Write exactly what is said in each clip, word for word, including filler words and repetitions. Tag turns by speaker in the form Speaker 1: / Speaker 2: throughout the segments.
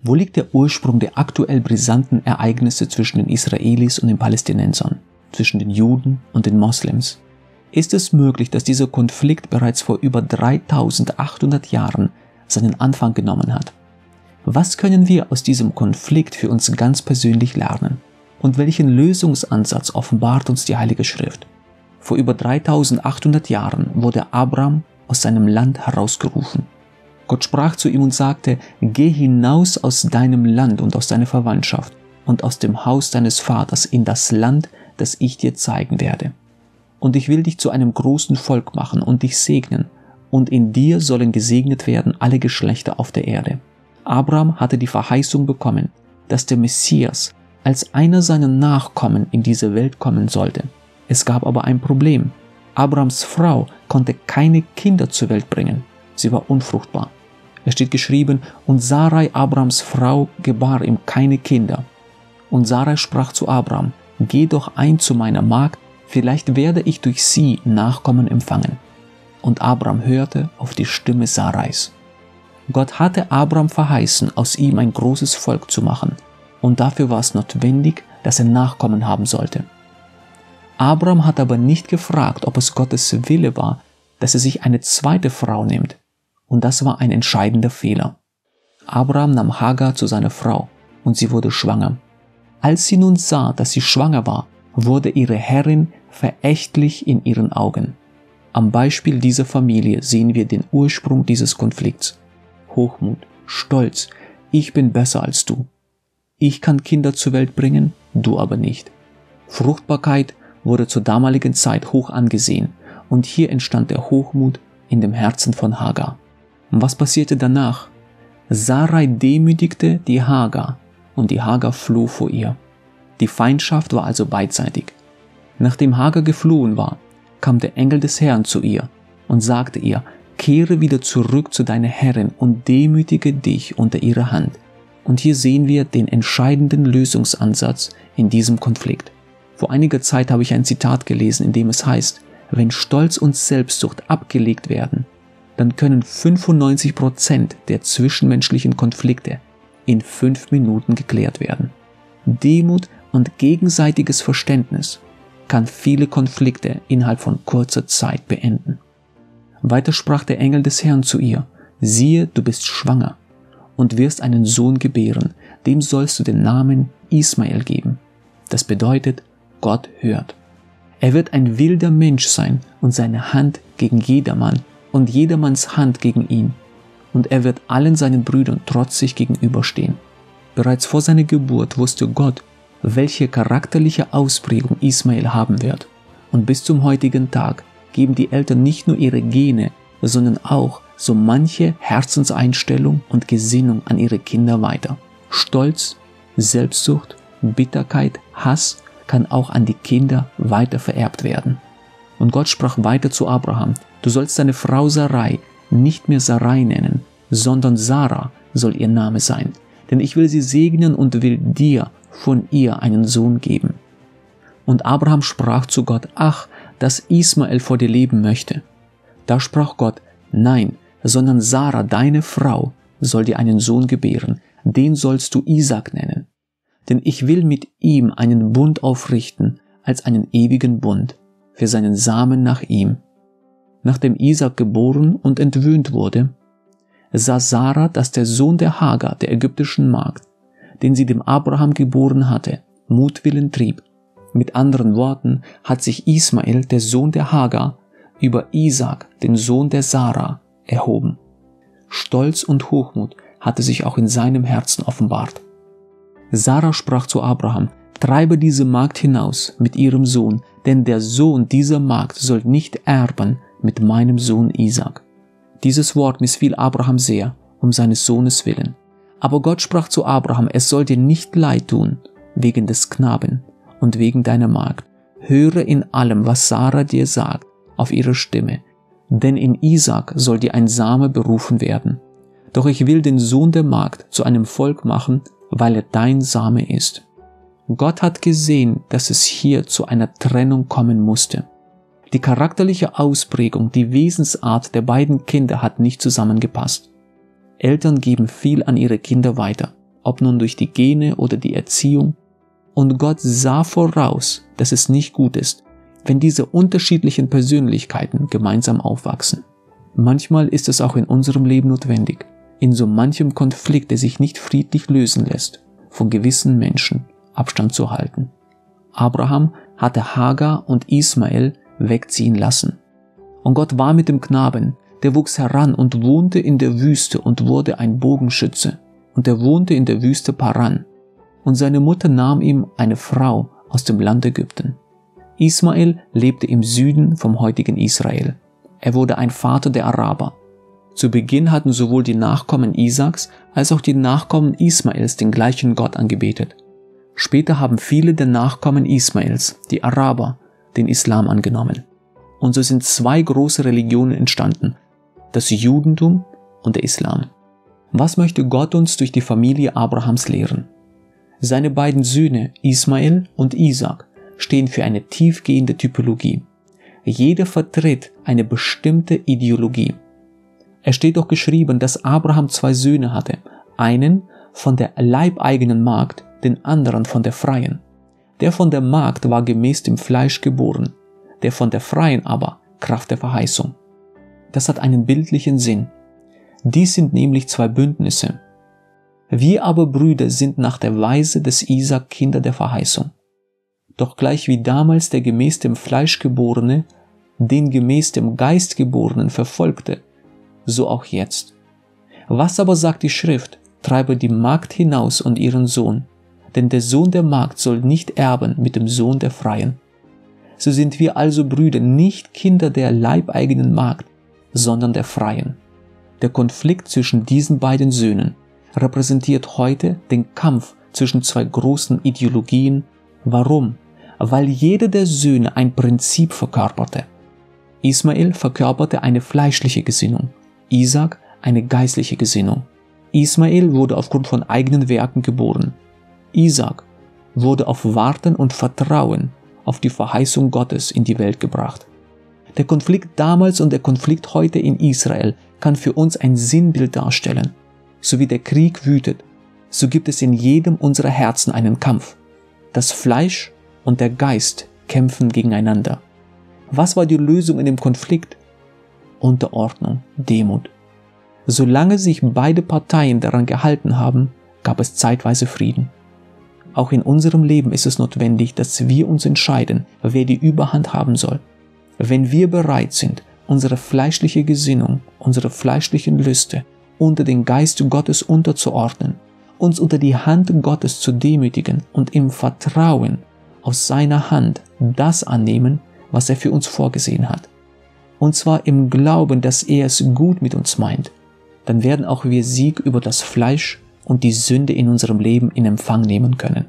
Speaker 1: Wo liegt der Ursprung der aktuell brisanten Ereignisse zwischen den Israelis und den Palästinensern, zwischen den Juden und den Moslems? Ist es möglich, dass dieser Konflikt bereits vor über dreitausendachthundert Jahren seinen Anfang genommen hat? Was können wir aus diesem Konflikt für uns ganz persönlich lernen? Und welchen Lösungsansatz offenbart uns die Heilige Schrift? Vor über dreitausendachthundert Jahren wurde Abram aus seinem Land herausgerufen. Gott sprach zu ihm und sagte: Geh hinaus aus deinem Land und aus deiner Verwandtschaft und aus dem Haus deines Vaters in das Land, das ich dir zeigen werde. Und ich will dich zu einem großen Volk machen und dich segnen, und in dir sollen gesegnet werden alle Geschlechter auf der Erde. Abraham hatte die Verheißung bekommen, dass der Messias als einer seiner Nachkommen in diese Welt kommen sollte. Es gab aber ein Problem. Abrahams Frau konnte keine Kinder zur Welt bringen. Sie war unfruchtbar. Es steht geschrieben: Und Sarai, Abrahams Frau, gebar ihm keine Kinder. Und Sarai sprach zu Abraham: Geh doch ein zu meiner Magd, vielleicht werde ich durch sie Nachkommen empfangen. Und Abraham hörte auf die Stimme Sarais. Gott hatte Abraham verheißen, aus ihm ein großes Volk zu machen, und dafür war es notwendig, dass er Nachkommen haben sollte. Abraham hat aber nicht gefragt, ob es Gottes Wille war, dass er sich eine zweite Frau nimmt, und das war ein entscheidender Fehler. Abraham nahm Hagar zu seiner Frau, und sie wurde schwanger. Als sie nun sah, dass sie schwanger war, wurde ihre Herrin verächtlich in ihren Augen. Am Beispiel dieser Familie sehen wir den Ursprung dieses Konflikts. Hochmut, Stolz: Ich bin besser als du. Ich kann Kinder zur Welt bringen, du aber nicht. Fruchtbarkeit wurde zur damaligen Zeit hoch angesehen, und hier entstand der Hochmut in dem Herzen von Hagar. Und was passierte danach? Sarai demütigte die Hagar, und die Hagar floh vor ihr. Die Feindschaft war also beidseitig. Nachdem Hagar geflohen war, kam der Engel des Herrn zu ihr und sagte ihr: Kehre wieder zurück zu deiner Herrin und demütige dich unter ihrer Hand. Und hier sehen wir den entscheidenden Lösungsansatz in diesem Konflikt. Vor einiger Zeit habe ich ein Zitat gelesen, in dem es heißt: Wenn Stolz und Selbstsucht abgelegt werden, dann können fünfundneunzig Prozent der zwischenmenschlichen Konflikte in fünf Minuten geklärt werden. Demut und gegenseitiges Verständnis kann viele Konflikte innerhalb von kurzer Zeit beenden. Weiter sprach der Engel des Herrn zu ihr: Siehe, du bist schwanger und wirst einen Sohn gebären, dem sollst du den Namen Ismael geben. Das bedeutet, Gott hört. Er wird ein wilder Mensch sein und seine Hand gegen jedermann und jedermanns Hand gegen ihn. Und er wird allen seinen Brüdern trotzig gegenüberstehen. Bereits vor seiner Geburt wusste Gott, welche charakterliche Ausprägung Ismael haben wird. Und bis zum heutigen Tag geben die Eltern nicht nur ihre Gene, sondern auch so manche Herzenseinstellung und Gesinnung an ihre Kinder weiter. Stolz, Selbstsucht, Bitterkeit, Hass kann auch an die Kinder weiter vererbt werden. Und Gott sprach weiter zu Abraham: Du sollst deine Frau Sarai nicht mehr Sarai nennen, sondern Sarah soll ihr Name sein, denn ich will sie segnen und will dir von ihr einen Sohn geben. Und Abraham sprach zu Gott: Ach, dass Ismael vor dir leben möchte. Da sprach Gott: Nein, sondern Sarah, deine Frau, soll dir einen Sohn gebären, den sollst du Isaac nennen. Denn ich will mit ihm einen Bund aufrichten, als einen ewigen Bund, für seinen Samen nach ihm. Nachdem Isaac geboren und entwöhnt wurde, sah Sarah, dass der Sohn der Hagar, der ägyptischen Magd, den sie dem Abraham geboren hatte, Mutwillen trieb. Mit anderen Worten hat sich Ismael, der Sohn der Hagar, über Isaac, den Sohn der Sarah, erhoben. Stolz und Hochmut hatte sich auch in seinem Herzen offenbart. Sarah sprach zu Abraham: Treibe diese Magd hinaus mit ihrem Sohn, denn der Sohn dieser Magd soll nicht erben mit meinem Sohn Isaac. Dieses Wort missfiel Abraham sehr, um seines Sohnes willen. Aber Gott sprach zu Abraham: Es soll dir nicht leid tun, wegen des Knaben und wegen deiner Magd. Höre in allem, was Sarah dir sagt, auf ihre Stimme, denn in Isaac soll dir ein Same berufen werden. Doch ich will den Sohn der Magd zu einem Volk machen, weil er dein Same ist. Gott hat gesehen, dass es hier zu einer Trennung kommen musste. Die charakterliche Ausprägung, die Wesensart der beiden Kinder hat nicht zusammengepasst. Eltern geben viel an ihre Kinder weiter, ob nun durch die Gene oder die Erziehung. Und Gott sah voraus, dass es nicht gut ist, wenn diese unterschiedlichen Persönlichkeiten gemeinsam aufwachsen. Manchmal ist es auch in unserem Leben notwendig, in so manchem Konflikt, der sich nicht friedlich lösen lässt, von gewissen Menschen Abstand zu halten. Abraham hatte Hagar und Ismael wegziehen lassen. Und Gott war mit dem Knaben, der wuchs heran und wohnte in der Wüste und wurde ein Bogenschütze. Und er wohnte in der Wüste Paran. Und seine Mutter nahm ihm eine Frau aus dem Land Ägypten. Ismael lebte im Süden vom heutigen Israel. Er wurde ein Vater der Araber. Zu Beginn hatten sowohl die Nachkommen Isaaks als auch die Nachkommen Ismaels den gleichen Gott angebetet. Später haben viele der Nachkommen Ismaels, die Araber, den Islam angenommen. Und so sind zwei große Religionen entstanden, das Judentum und der Islam. Was möchte Gott uns durch die Familie Abrahams lehren? Seine beiden Söhne Ismael und Isaak stehen für eine tiefgehende Typologie. Jeder vertritt eine bestimmte Ideologie. Es steht doch geschrieben, dass Abraham zwei Söhne hatte, einen von der leibeigenen Magd, den anderen von der freien. Der von der Magd war gemäß dem Fleisch geboren, der von der freien aber Kraft der Verheißung. Das hat einen bildlichen Sinn. Dies sind nämlich zwei Bündnisse. Wir aber Brüder sind nach der Weise des Isaak Kinder der Verheißung. Doch gleich wie damals der gemäß dem Fleisch geborene den gemäß dem Geist geborenen verfolgte, so auch jetzt. Was aber sagt die Schrift? Treibe die Magd hinaus und ihren Sohn, denn der Sohn der Magd soll nicht erben mit dem Sohn der Freien. So sind wir also Brüder nicht Kinder der leibeigenen Magd, sondern der Freien. Der Konflikt zwischen diesen beiden Söhnen repräsentiert heute den Kampf zwischen zwei großen Ideologien. Warum? Weil jeder der Söhne ein Prinzip verkörperte. Ismael verkörperte eine fleischliche Gesinnung, Isaak eine geistliche Gesinnung. Ismael wurde aufgrund von eigenen Werken geboren. Isaak wurde auf Warten und Vertrauen auf die Verheißung Gottes in die Welt gebracht. Der Konflikt damals und der Konflikt heute in Israel kann für uns ein Sinnbild darstellen. So wie der Krieg wütet, so gibt es in jedem unserer Herzen einen Kampf. Das Fleisch und der Geist kämpfen gegeneinander. Was war die Lösung in dem Konflikt? Unterordnung, Demut. Solange sich beide Parteien daran gehalten haben, gab es zeitweise Frieden. Auch in unserem Leben ist es notwendig, dass wir uns entscheiden, wer die Überhand haben soll. Wenn wir bereit sind, unsere fleischliche Gesinnung, unsere fleischlichen Lüste unter den Geist Gottes unterzuordnen, uns unter die Hand Gottes zu demütigen und im Vertrauen aus seiner Hand das annehmen, was er für uns vorgesehen hat. Und zwar im Glauben, dass er es gut mit uns meint, dann werden auch wir Sieg über das Fleisch und die Sünde in unserem Leben in Empfang nehmen können.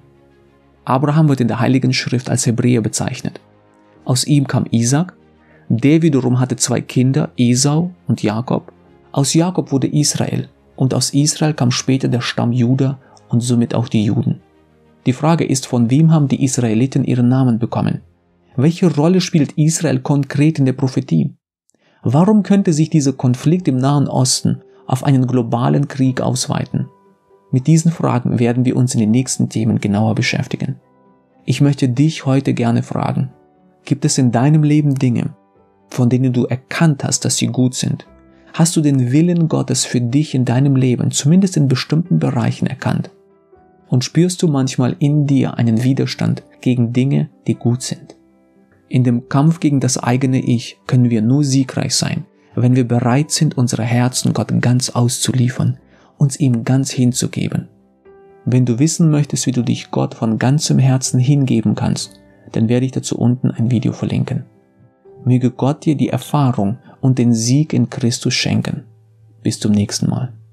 Speaker 1: Abraham wird in der Heiligen Schrift als Hebräer bezeichnet. Aus ihm kam Isaak, der wiederum hatte zwei Kinder, Esau und Jakob. Aus Jakob wurde Israel und aus Israel kam später der Stamm Juda und somit auch die Juden. Die Frage ist, von wem haben die Israeliten ihren Namen bekommen? Welche Rolle spielt Israel konkret in der Prophetie? Warum könnte sich dieser Konflikt im Nahen Osten auf einen globalen Krieg ausweiten? Mit diesen Fragen werden wir uns in den nächsten Themen genauer beschäftigen. Ich möchte dich heute gerne fragen, gibt es in deinem Leben Dinge, von denen du erkannt hast, dass sie gut sind? Hast du den Willen Gottes für dich in deinem Leben, zumindest in bestimmten Bereichen, erkannt? Und spürst du manchmal in dir einen Widerstand gegen Dinge, die gut sind? In dem Kampf gegen das eigene Ich können wir nur siegreich sein, wenn wir bereit sind, unsere Herzen Gott ganz auszuliefern, uns ihm ganz hinzugeben. Wenn du wissen möchtest, wie du dich Gott von ganzem Herzen hingeben kannst, dann werde ich dazu unten ein Video verlinken. Möge Gott dir die Erfahrung und den Sieg in Christus schenken. Bis zum nächsten Mal.